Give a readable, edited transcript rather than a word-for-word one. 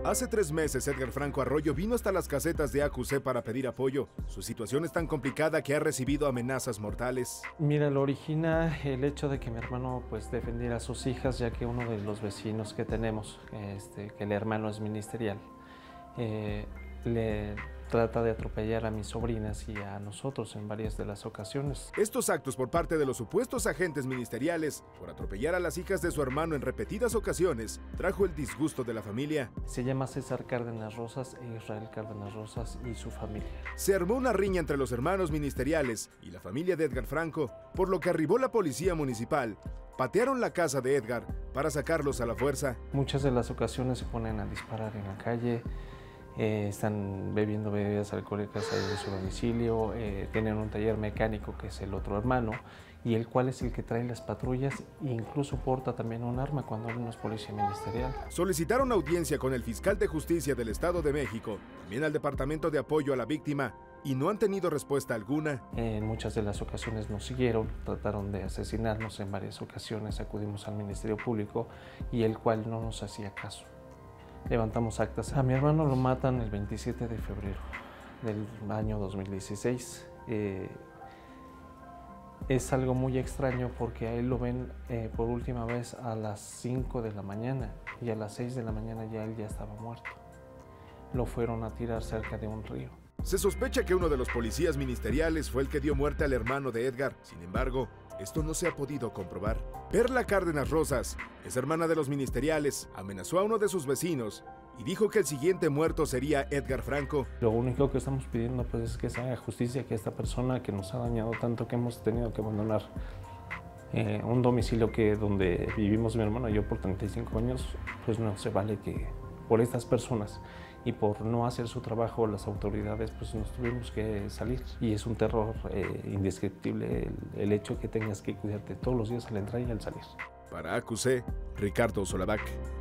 Hace 3 meses, Edgar Franco Arroyo vino hasta las casetas de AQC para pedir apoyo. Su situación es tan complicada que ha recibido amenazas mortales. Mira, lo origina el hecho de que mi hermano defendiera a sus hijas, ya que uno de los vecinos que tenemos, que el hermano es ministerial, le trata de atropellar a mis sobrinas y a nosotros en varias de las ocasiones. Estos actos por parte de los supuestos agentes ministeriales por atropellar a las hijas de su hermano en repetidas ocasiones trajo el disgusto de la familia. Se llama César Cárdenas Rosas e Israel Cárdenas Rosas y su familia. Se armó una riña entre los hermanos ministeriales y la familia de Edgar Franco, por lo que arribó la policía municipal. Patearon la casa de Edgar para sacarlos a la fuerza. Muchas de las ocasiones se ponen a disparar en la calle. Están bebiendo bebidas alcohólicas ahí de su domicilio, tienen un taller mecánico que es el otro hermano y el cual es el que trae las patrullas e incluso porta también un arma cuando no es policía ministerial. Solicitaron audiencia con el fiscal de justicia del Estado de México, también al Departamento de Apoyo a la Víctima, y no han tenido respuesta alguna. En muchas de las ocasiones nos siguieron, trataron de asesinarnos en varias ocasiones, acudimos al Ministerio Público y el cual no nos hacía caso. Levantamos actas. A mi hermano lo matan el 27 de febrero del año 2016. Es algo muy extraño porque a él lo ven por última vez a las 5 de la mañana y a las 6 de la mañana ya él ya estaba muerto. Lo fueron a tirar cerca de un río. Se sospecha que uno de los policías ministeriales fue el que dio muerte al hermano de Edgar. Sin embargo, esto no se ha podido comprobar. Perla Cárdenas Rosas es hermana de los ministeriales, amenazó a uno de sus vecinos y dijo que el siguiente muerto sería Edgar Franco. Lo único que estamos pidiendo es que se haga justicia, que esta persona que nos ha dañado tanto, que hemos tenido que abandonar un domicilio donde vivimos mi hermano y yo por 35 años, pues no se vale que por estas personas y por no hacer su trabajo las autoridades pues nos tuvimos que salir y es un terror indescriptible el hecho que tengas que cuidarte todos los días al entrar y al salir. Para AQC, Ricardo Solavac.